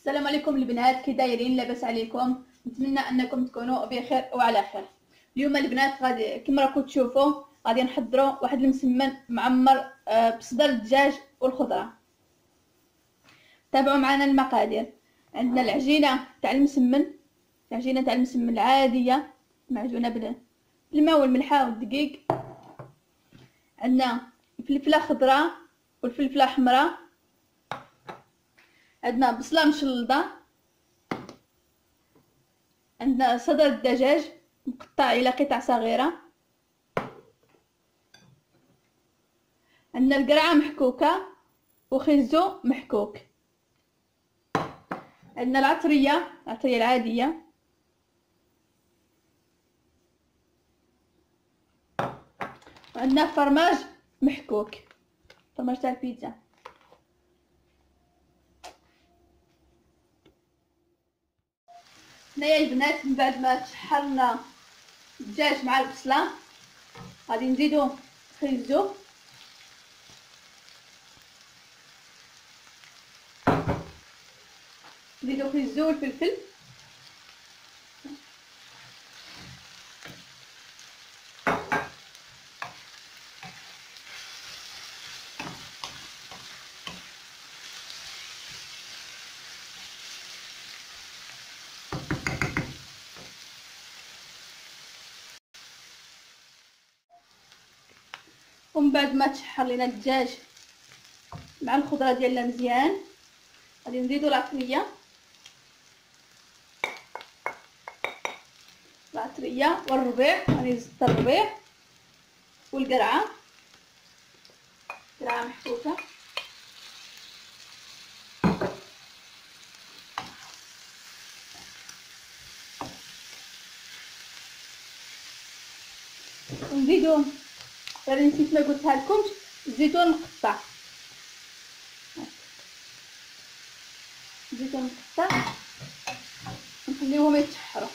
السلام عليكم البنات، كي دايرين؟ لاباس عليكم؟ نتمنى انكم تكونوا بخير وعلى خير. اليوم البنات غادي كما راكم تشوفوا غادي نحضروا واحد المسمن معمر بصدر الدجاج والخضره. تابعوا معنا المقادير. عندنا العجينه تاع المسمن، العجينه تاع المسمن العاديه معجونه بالماء والملحه والدقيق. عندنا الفلفله خضراء والفلفله حمراء، عندنا بصله مشلضه، عندنا صدر الدجاج مقطع الى قطع صغيره، عندنا القرعه محكوكه وخيزو محكوك، عندنا العطريه العاديه، وعندنا فرماج محكوك، فرماج تاع البيتزا. هنايا البنات من بعد ما تشحرنا الدجاج مع البصله غادي نزيدو خيزو، نزيدو خيزو والفلفل، ومن بعد ما تشحر لينا الدجاج مع الخضره ديالنا مزيان غادي نزيدو العطريه والربيع، غادي نزيد الربيع والقرعه محكوكه، ونزيدو غير نسيت ما قلتها لكمش الزيتون مقطع، الزيتون مقطع نخليوهم يتشحروا.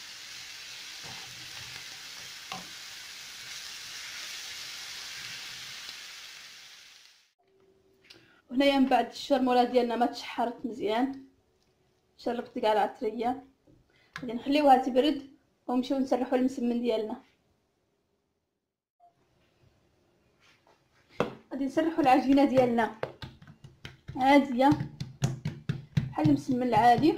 وهنايا من بعد الشرموله ديالنا ما تشحرت مزيان، شربت كاع العطريه، غادي نخليوها تبرد ونمشيو نسرحوا المسمن ديالنا. غادي نسرحوا العجينه ديالنا عاديه بحال المسمن العادي،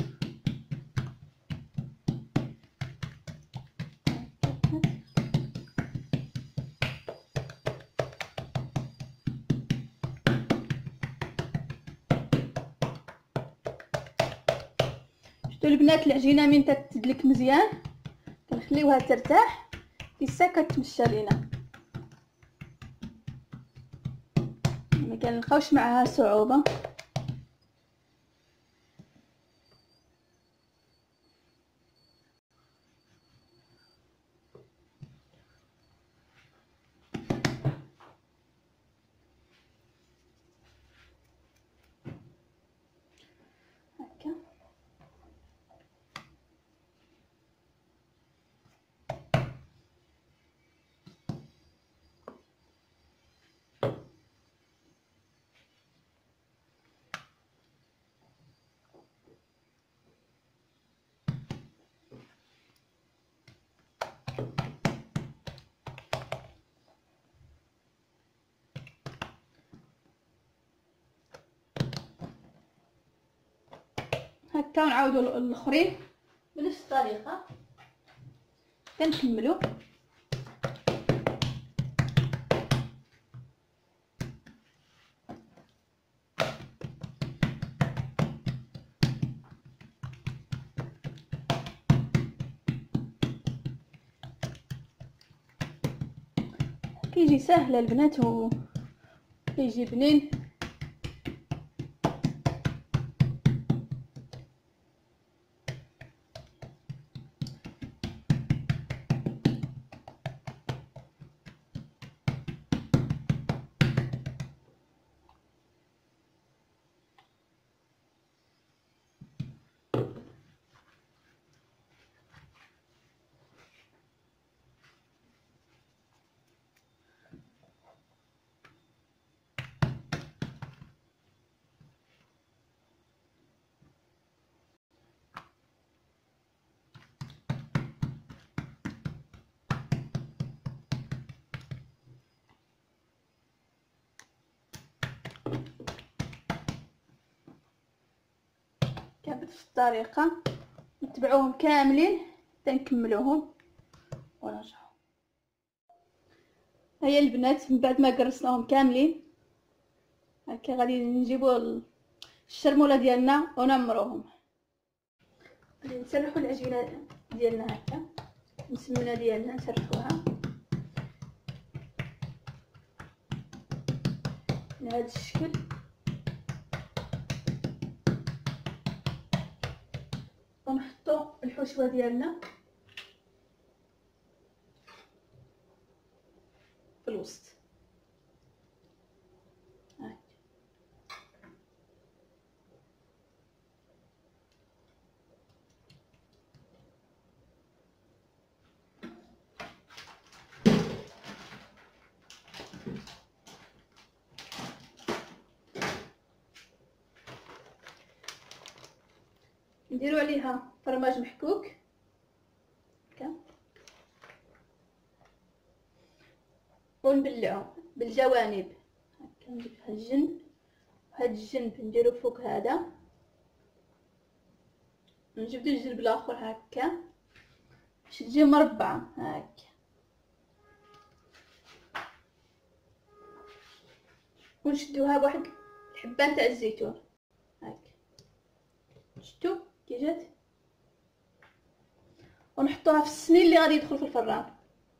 شفتوا البنات العجينه من تتدلك مزيان كنخليوها ترتاح كيسا كتمشى لينا، ما كنلقاوش معها صعوبه. هكا هكا نعاودو الاخرين بنفس الطريقه كنكملو. كيجي سهل البنات وكيجي بنين. بنفس الطريقه نتبعوهم كاملين حتى نكملوهم ونرجعوا. هيا البنات من بعد ما قرصناهم كاملين هكا غادي نجيبو الشرموله ديالنا ونمروهم. غادي نسرحوا العجينه ديالنا هكا، السمنه ديالنا نسرحوها بهذا الشكل. ونحطوا الحشوه ديالنا في الوسط هكا. نديروا عليها فرماج محكوك هكا ونبلعو بالجوانب هكا. نجيب هاد الجنب وهاد الجنب نديرو فوق هذا، نجبدو الجنب الاخر هكا باش تجي مربعه هكا. ونشدوها بواحد الحبان تاع الزيتون هكا. شفتوا كي جات؟ ونحطوها في السنين اللي غادي يدخل في الفران.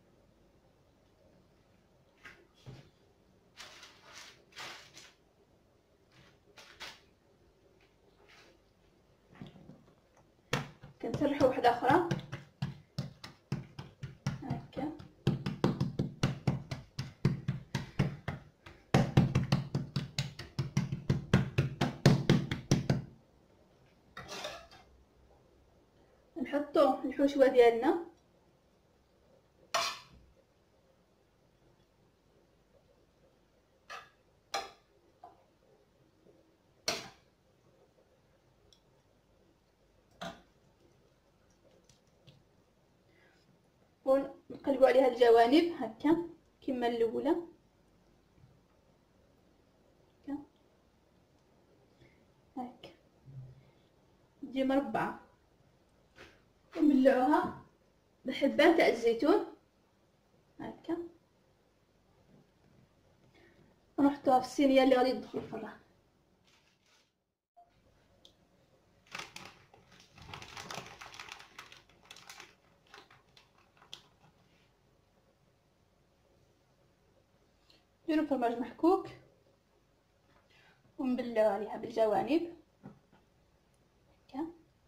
كنسرحوا واحده اخرى هكا. نحطوا الحشوه ديالنا ونقلبوا عليها الجوانب هكا كما الاولى هكا هكا تجي مربعه. ونبلعوها بالحبان تاع الزيتون هكا ونحطوها في الصينيه اللي غادي تدخل الفران. نديرو فرماج محكوك ونبلعو عليها بالجوانب هكا.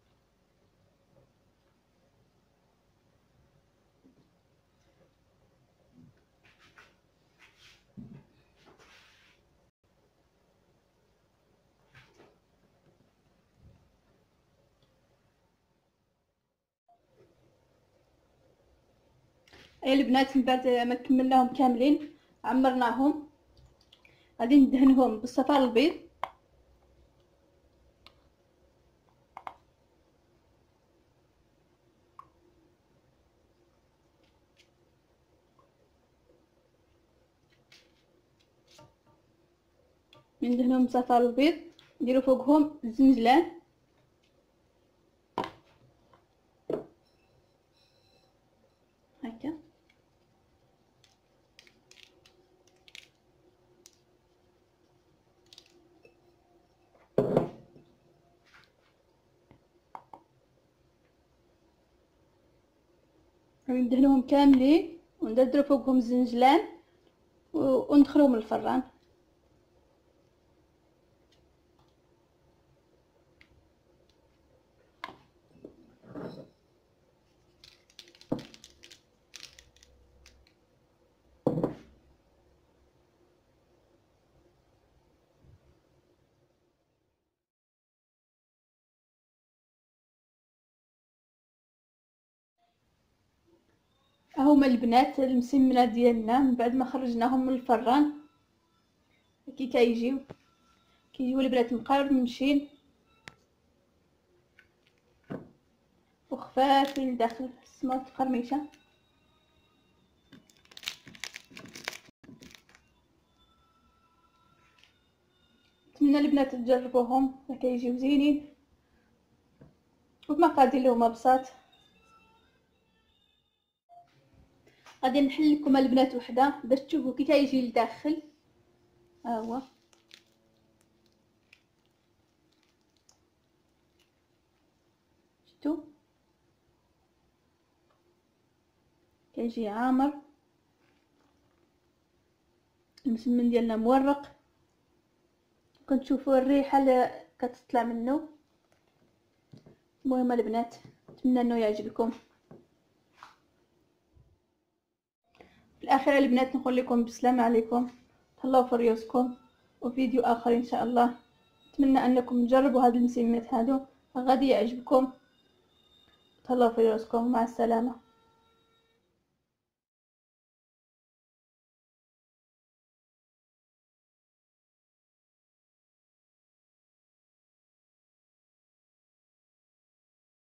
هيا البنات من بعد ما كملناهم كاملين عمرناهم غادي ندهنهم بالصفار البيض ندهنهم بصفار البيض. نديرو فوقهم الزنجلان هكا. ندهنوهم كاملين وندردرو فوقهم الزنجلان وندخلوهم الفران. هما البنات المسمنه ديالنا من بعد ما خرجناهم من الفران كي كيجيو البنات مقرمشين وخفافين لداخل السماط قرميشه. نتمنى البنات تجربوهم كيجيو زينين المقادير اللي هما بساط. غادي نحل لكم البنات وحده باش تشوفوا كي تيجي لداخل. ها هو شفتوا كيجي عامر، المسمن ديالنا مورق، كنتشوفوا الريحه اللي كتطلع منه. المهم البنات نتمنى انه يعجبكم. في الاخير البنات نقول لكم بالسلامه عليكم، تهلاو في ريوسكم، وفيديو اخر ان شاء الله. نتمنى انكم تجربوا هاد المسميات هادو، غادي يعجبكم. تهلاو في ريوسكم، مع السلامه.